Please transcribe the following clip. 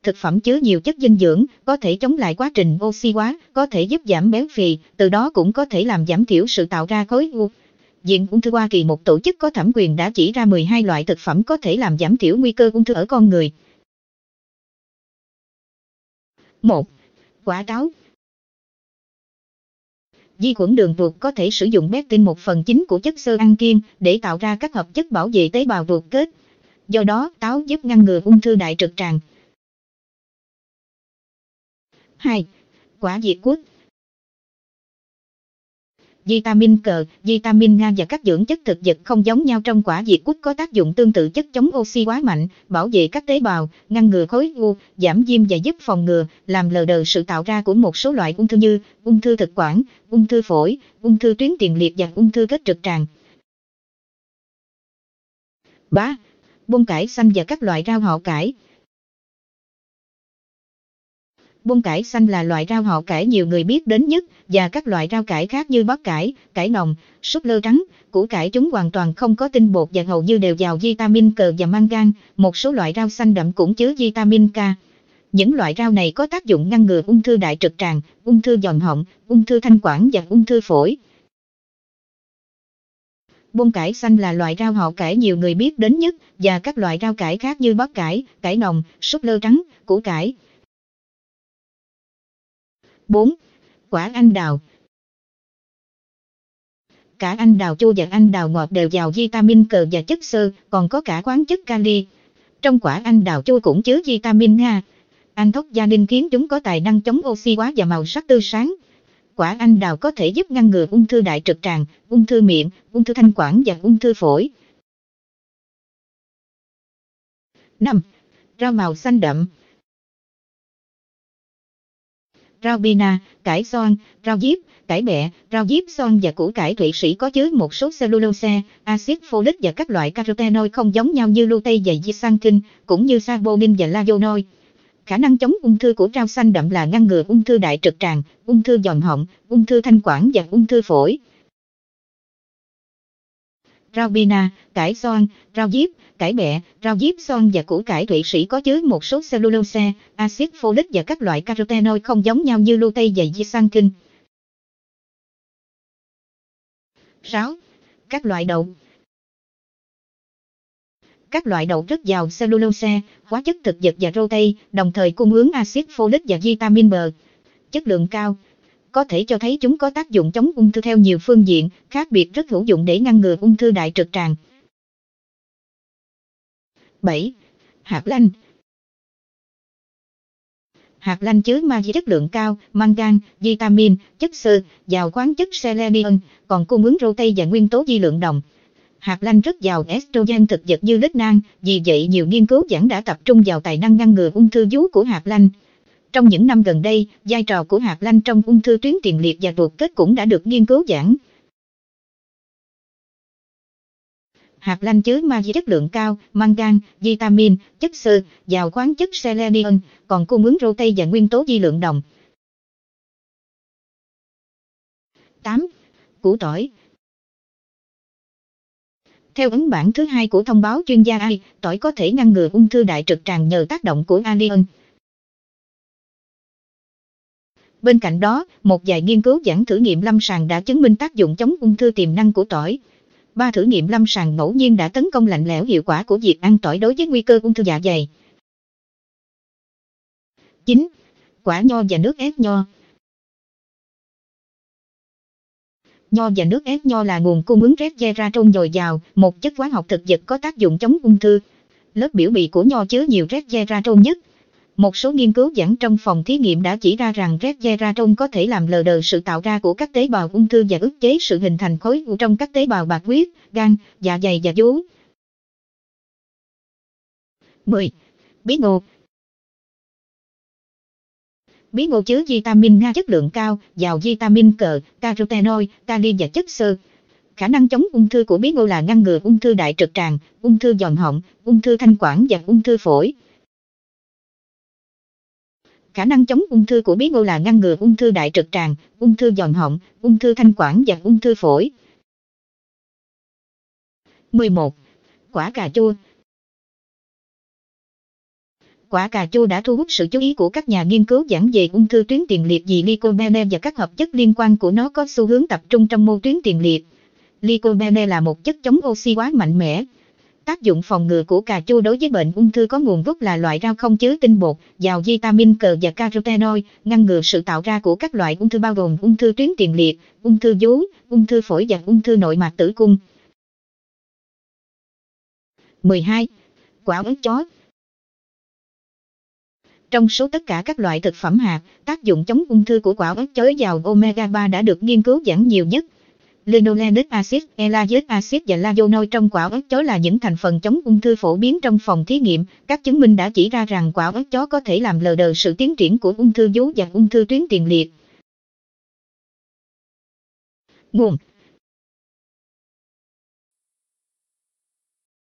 Thực phẩm chứa nhiều chất dinh dưỡng, có thể chống lại quá trình oxy hóa, có thể giúp giảm béo phì, từ đó cũng có thể làm giảm thiểu sự tạo ra khối u. Viện Ung thư Hoa Kỳ, một tổ chức có thẩm quyền, đã chỉ ra 12 loại thực phẩm có thể làm giảm thiểu nguy cơ ung thư ở con người. 1. Quả táo. Vi khuẩn đường ruột có thể sử dụng pectin, 1/9 của chất xơ ăn kiêng, để tạo ra các hợp chất bảo vệ tế bào ruột kết. Do đó, táo giúp ngăn ngừa ung thư đại trực tràng. 2. Quả diệt quất. Vitamin K, vitamin A và các dưỡng chất thực vật không giống nhau trong quả diệt quất có tác dụng tương tự, chất chống oxy hóa mạnh, bảo vệ các tế bào, ngăn ngừa khối u, giảm viêm và giúp phòng ngừa, làm lờ đờ sự tạo ra của một số loại ung thư như ung thư thực quản, ung thư phổi, ung thư tuyến tiền liệt và ung thư kết trực tràng. 3. Bông cải xanh và các loại rau họ cải. Bông cải xanh là loại rau họ cải nhiều người biết đến nhất, và các loại rau cải khác như bắp cải, cải nồng, súp lơ trắng, củ cải chúng hoàn toàn không có tinh bột và hầu như đều giàu vitamin K và mangan. Một số loại rau xanh đậm cũng chứa vitamin K. Những loại rau này có tác dụng ngăn ngừa ung thư đại trực tràng, ung thư giòm họng, ung thư thanh quản và ung thư phổi. Bông cải xanh là loại rau họ cải nhiều người biết đến nhất, và các loại rau cải khác như bắp cải, cải nồng, súp lơ trắng, củ cải. 4. Quả anh đào. Cả anh đào chua và anh đào ngọt đều giàu vitamin K và chất xơ, còn có cả khoáng chất kali. Trong quả anh đào chua cũng chứa vitamin A. Anthocyanin khiến chúng có tài năng chống oxy hóa và màu sắc tươi sáng. Quả anh đào có thể giúp ngăn ngừa ung thư đại trực tràng, ung thư miệng, ung thư thanh quản và ung thư phổi. 5. Rau màu xanh đậm. Rau bina, cải xoan, rau diếp, cải bẹ, rau diếp xoan và củ cải Thụy Sĩ có chứa một số cellulose, axit folic và các loại carotenoid không giống nhau như lutein và zeaxanthin, cũng như saponin và flavonoid. Khả năng chống ung thư của rau xanh đậm là ngăn ngừa ung thư đại trực tràng, ung thư giòm họng, ung thư thanh quản và ung thư phổi. Rau bina, cải xoan, rau diếp, cải bẹ, rau diếp xoan và củ cải Thụy Sĩ có chứa một số cellulose, axit folic và các loại carotenoid không giống nhau như lutein và zeaxanthin. 6. Các loại đậu. Các loại đậu rất giàu cellulose, hóa chất thực vật và protein, đồng thời cung ứng axit folic và vitamin B. Chất lượng cao. Có thể cho thấy chúng có tác dụng chống ung thư theo nhiều phương diện, khác biệt rất hữu dụng để ngăn ngừa ung thư đại trực tràng. 7. Hạt lanh. Hạt lanh chứa magie chất lượng cao, mangan, vitamin, chất xơ, giàu khoáng chất selenium, còn cung ứng protein và nguyên tố vi lượng đồng. Hạt lanh rất giàu estrogen thực vật như lít nan, vì vậy nhiều nghiên cứu giảng đã tập trung vào tài năng ngăn ngừa ung thư vú của hạt lanh. Trong những năm gần đây, vai trò của hạt lanh trong ung thư tuyến tiền liệt và ruột kết cũng đã được nghiên cứu giảng. Hạt lanh chứa magie chất lượng cao, mangan, vitamin, chất xơ, giàu khoáng chất selenium, còn cung ứng protein và nguyên tố vi lượng đồng. 8. Củ tỏi. Theo ấn bản thứ 2 của thông báo chuyên gia AI, tỏi có thể ngăn ngừa ung thư đại trực tràng nhờ tác động của anion. Bên cạnh đó, một vài nghiên cứu giảng thử nghiệm lâm sàng đã chứng minh tác dụng chống ung thư tiềm năng của tỏi. 3 thử nghiệm lâm sàng ngẫu nhiên đã tấn công lạnh lẽo hiệu quả của việc ăn tỏi đối với nguy cơ ung thư dạ dày. 9. Quả nho và nước ép nho. Nho và nước ép nho là nguồn cung ứng resveratrol dồi dào, một chất hóa học thực vật có tác dụng chống ung thư. Lớp biểu bì của nho chứa nhiều resveratrol nhất. Một số nghiên cứu giảng trong phòng thí nghiệm đã chỉ ra rằng resveratrol có thể làm lờ đờ sự tạo ra của các tế bào ung thư và ức chế sự hình thành khối u trong các tế bào bạch huyết, gan, dạ dày và vú. 10. Bí ngô. Bí ngô chứa vitamin A chất lượng cao, giàu vitamin K, carotenoid, kali và chất xơ. Khả năng chống ung thư của bí ngô là ngăn ngừa ung thư đại trực tràng, ung thư giòm họng, ung thư thanh quản và ung thư phổi. Khả năng chống ung thư của bí ngô là ngăn ngừa ung thư đại trực tràng, ung thư giòm họng, ung thư thanh quản và ung thư phổi. 11. Quả cà chua. Quả cà chua đã thu hút sự chú ý của các nhà nghiên cứu giảng về ung thư tuyến tiền liệt vì lycopene và các hợp chất liên quan của nó có xu hướng tập trung trong mô tuyến tiền liệt. Lycopene là một chất chống oxy hóa mạnh mẽ. Tác dụng phòng ngừa của cà chua đối với bệnh ung thư có nguồn gốc là loại rau không chứa tinh bột, giàu vitamin K và carotenoid, ngăn ngừa sự tạo ra của các loại ung thư bao gồm ung thư tuyến tiền liệt, ung thư vú, ung thư phổi và ung thư nội mạc tử cung. 12. Quả ớt chó. Trong số tất cả các loại thực phẩm hạt, tác dụng chống ung thư của quả ớt chó giàu omega 3 đã được nghiên cứu giảng nhiều nhất. Linolenic acid, elagic acid và flavonoid trong quả ớt chó là những thành phần chống ung thư phổ biến trong phòng thí nghiệm. Các chứng minh đã chỉ ra rằng quả ớt chó có thể làm lờ đờ sự tiến triển của ung thư vú và ung thư tuyến tiền liệt. Nguồn